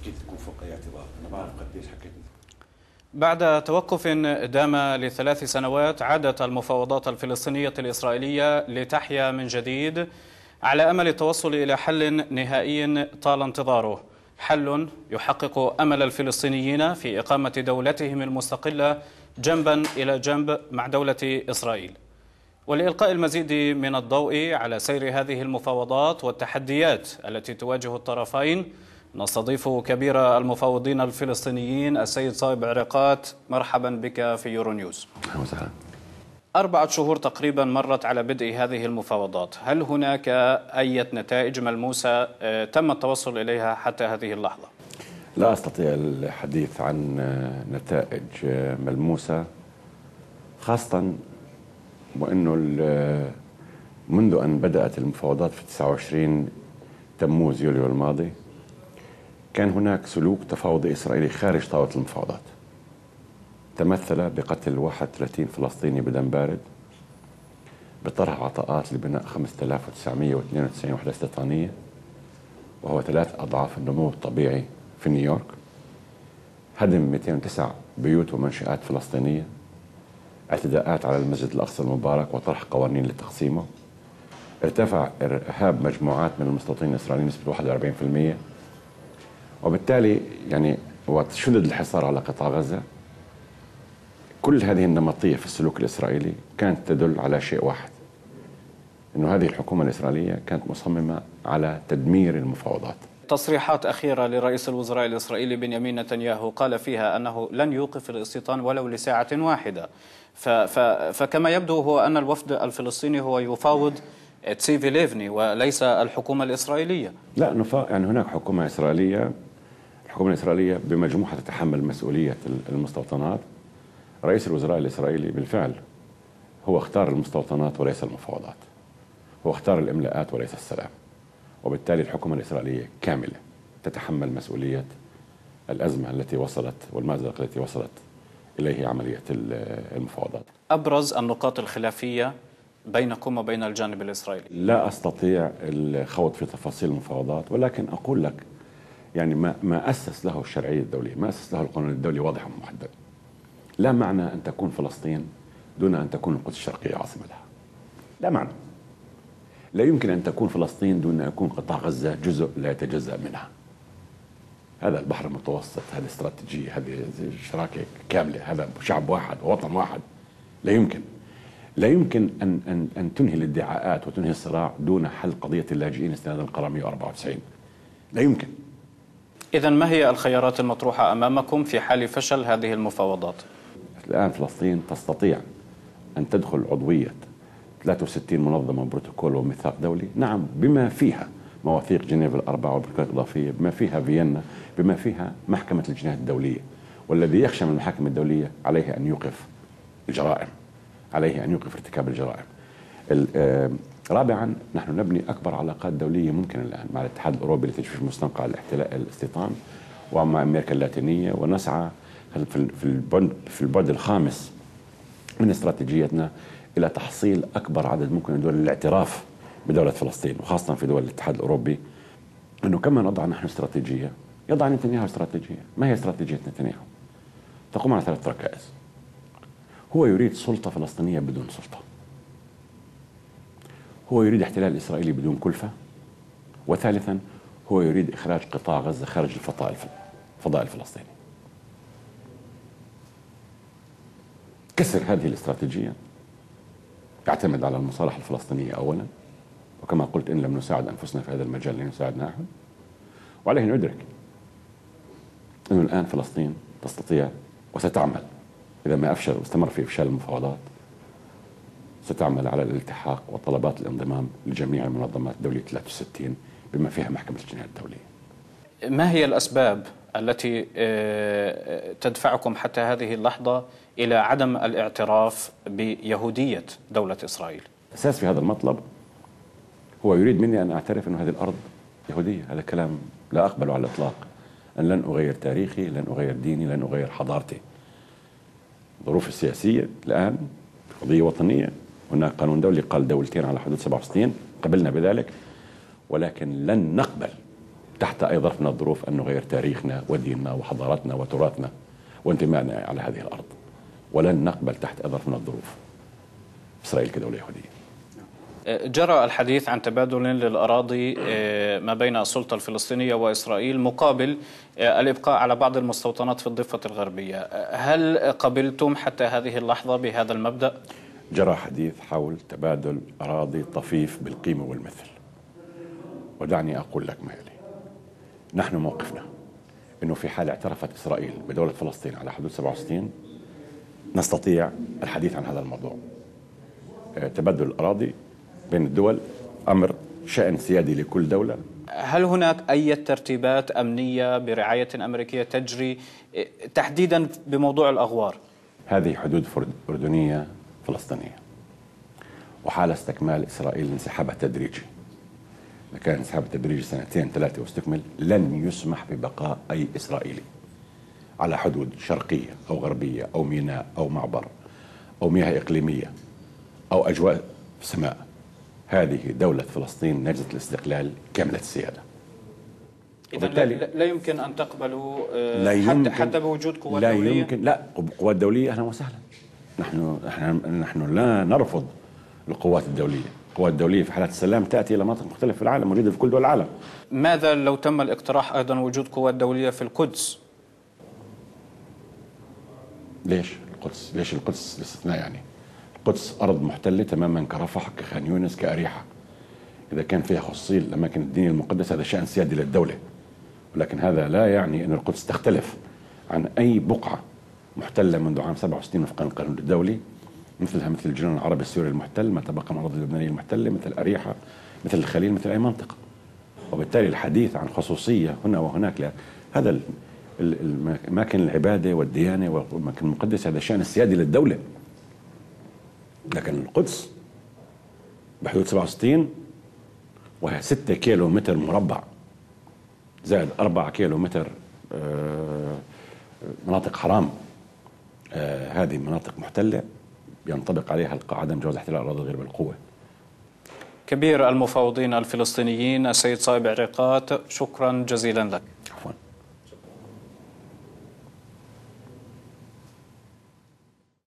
أكيد تكون فوق أي اعتبار، أنا بعرف قديش حكيت. بعد توقف دام ل3 سنوات عادت المفاوضات الفلسطينية الإسرائيلية لتحيا من جديد على أمل التوصل إلى حل نهائي طال انتظاره، حل يحقق أمل الفلسطينيين في إقامة دولتهم المستقلة جنبا إلى جنب مع دولة إسرائيل. ولإلقاء المزيد من الضوء على سير هذه المفاوضات والتحديات التي تواجه الطرفين نستضيف كبير المفاوضين الفلسطينيين السيد صائب عريقات. مرحبا بك في يورونيوز. أهلا وسهلا. 4 شهور تقريبا مرت على بدء هذه المفاوضات، هل هناك أي نتائج ملموسة تم التوصل إليها حتى هذه اللحظة؟ لا أستطيع الحديث عن نتائج ملموسة، خاصة وأنه منذ أن بدأت المفاوضات في 29 تموز يوليو الماضي كان هناك سلوك تفاوضي إسرائيلي خارج طاولة المفاوضات تمثل بقتل 31 فلسطيني بدم بارد، بطرح عطاءات لبناء 5992 وحدة استيطانية، وهو 3 أضعاف النمو الطبيعي في نيويورك، هدم 209 بيوت ومنشآت فلسطينية، اعتداءات على المسجد الأقصى المبارك وطرح قوانين لتقسيمه، ارتفع إرهاب مجموعات من المستوطنين الإسرائيليين بنسبة 41%، وبالتالي يعني وشدد الحصار على قطاع غزة. كل هذه النمطية في السلوك الإسرائيلي كانت تدل على شيء واحد، أنه هذه الحكومة الإسرائيلية كانت مصممة على تدمير المفاوضات. تصريحات أخيرة لرئيس الوزراء الإسرائيلي بنيامين نتنياهو قال فيها أنه لن يوقف الاستيطان ولو لساعة واحدة، فكما يبدو هو أن الوفد الفلسطيني هو يفاوض تسيفي ليفني وليس الحكومة الإسرائيلية. لا، يعني هناك حكومة إسرائيلية، الحكومة الإسرائيلية بمجموعها تتحمل مسؤولية المستوطنات. رئيس الوزراء الإسرائيلي بالفعل هو اختار المستوطنات وليس المفاوضات، هو اختار الإملاءات وليس السلام، وبالتالي الحكومة الإسرائيلية كاملة تتحمل مسؤولية الأزمة التي وصلت والمأزق التي وصلت إليه عملية المفاوضات. أبرز النقاط الخلافية بينكم وبين الجانب الإسرائيلي؟ لا أستطيع الخوض في تفاصيل المفاوضات، ولكن أقول لك يعني ما أسس له الشرعية الدولية، ما أسس له القانون الدولي واضح ومحدد. لا معنى أن تكون فلسطين دون أن تكون القدس الشرقية عاصمة لها، لا معنى. لا يمكن أن تكون فلسطين دون أن يكون قطاع غزة جزء لا يتجزأ منها. هذا البحر المتوسط، هذه استراتيجية، هذه شراكة كاملة، هذا شعب واحد ووطن واحد. لا يمكن أن تنهي الادعاءات وتنهي الصراع دون حل قضية اللاجئين استنادا للقرار 194. لا يمكن. إذن ما هي الخيارات المطروحة أمامكم في حال فشل هذه المفاوضات؟ الآن فلسطين تستطيع أن تدخل عضوية 63 منظمة بروتوكول وميثاق دولي، نعم، بما فيها مواثيق جنيف الأربعة وبروتوكولات إضافية، بما فيها فيينا، بما فيها محكمة الجنايات الدولية. والذي يخشى من المحاكم الدولية عليه أن يوقف الجرائم، عليه أن يوقف ارتكاب الجرائم. رابعا، نحن نبني أكبر علاقات دولية ممكن الآن مع الاتحاد الأوروبي لتجفيف مستنقع الاستيطان ومع أمريكا اللاتينية، ونسعى في البعد الخامس من استراتيجيتنا إلى تحصيل أكبر عدد ممكن من دول الاعتراف بدولة فلسطين، وخاصة في دول الاتحاد الأوروبي. أنه كما نضع نحن استراتيجية يضع نتنياهو استراتيجية. ما هي استراتيجية نتنياهو؟ تقوم على 3 ركائز. هو يريد سلطة فلسطينية بدون سلطة، هو يريد احتلال إسرائيلي بدون كلفة، وثالثا هو يريد إخراج قطاع غزة خارج الفضاء الفلسطيني. كسر هذه الاستراتيجية يعتمد على المصالح الفلسطينية أولا، وكما قلت إن لم نساعد أنفسنا في هذا المجال لن يساعدنا أحد. وعليه أن ندرك أنه الآن فلسطين تستطيع وستعمل، إذا ما أفشل واستمر في إفشال المفاوضات، ستعمل على الالتحاق وطلبات الانضمام لجميع المنظمات الدولية 63 بما فيها محكمة الجنايات الدولية. ما هي الأسباب التي تدفعكم حتى هذه اللحظة إلى عدم الاعتراف بيهودية دولة إسرائيل؟ أساس في هذا المطلب هو يريد مني أن أعترف أن هذه الأرض يهودية. هذا كلام لا أقبله على الإطلاق، أن لن أغير تاريخي، لن أغير ديني، لن أغير حضارتي. الظروف السياسية الآن قضية وطنية، هناك قانون دولي قال دولتين على حدود 67، قبلنا بذلك، ولكن لن نقبل تحت أي ظرف من الظروف أن نغير تاريخنا وديننا وحضارتنا وتراثنا وانتمائنا على هذه الأرض، ولن نقبل تحت أي ظرف من الظروف إسرائيل كدولة يهودية. جرى الحديث عن تبادل للأراضي ما بين السلطة الفلسطينية وإسرائيل مقابل الإبقاء على بعض المستوطنات في الضفة الغربية. هل قبلتم حتى هذه اللحظة بهذا المبدأ؟ جرى حديث حول تبادل أراضي طفيف بالقيمة والمثل، ودعني أقول لك ما يلي. نحن موقفنا أنه في حال اعترفت إسرائيل بدولة فلسطين على حدود 67 نستطيع الحديث عن هذا الموضوع. تبادل الأراضي بين الدول أمر شأن سيادي لكل دولة. هل هناك أي ترتيبات أمنية برعاية أمريكية تجري تحديدا بموضوع الأغوار؟ هذه حدود أردنية فلسطينية، وحال استكمال إسرائيل انسحابها التدريجي، إذا كان انسحاب التدريجي 2 3 واستكمل، لن يسمح ببقاء أي إسرائيلي على حدود شرقية أو غربية أو ميناء أو معبر أو مياه إقليمية أو أجواء سماء. هذه دولة فلسطين نجزة الاستقلال كاملة السيادة. وبالتالي لا يمكن أن تقبلوا حتى بوجود قوات دولية؟ لا يمكن. لا، قوات دولية أهلا وسهلا. نحن لا نرفض القوات الدولية. القوات الدولية في حالات السلام تأتي إلى مناطق مختلفة في العالم، موجودة في كل دول العالم. ماذا لو تم الاقتراح أيضا وجود قوات دولية في القدس؟ ليش القدس؟ ليش القدس الاستثناء يعني؟ القدس أرض محتلة تماما كرفح كخان يونس كأريحة. إذا كان فيها خصوصية الأماكن الدينية المقدسة هذا شأن سيادي للدولة، ولكن هذا لا يعني أن القدس تختلف عن أي بقعة محتلة منذ عام 67 وفقا للقانون الدولي، مثلها مثل الجنوب العربي السوري المحتل، ما تبقى من الأراضي اللبنانية المحتلة، مثل أريحة، مثل الخليل، مثل أي منطقة. وبالتالي الحديث عن خصوصية هنا وهناك، هذا الأماكن العبادة والديانة والأماكن المقدسة هذا شأن السيادي للدولة. لكن القدس بحدود 67 وهي 6 كيلو متر مربع زائد 4 كيلو متر مناطق حرام، هذه مناطق محتلة ينطبق عليها عدم جواز احتلال الأراضي غير بالقوة. كبير المفاوضين الفلسطينيين السيد صائب عريقات، شكرا جزيلا لك.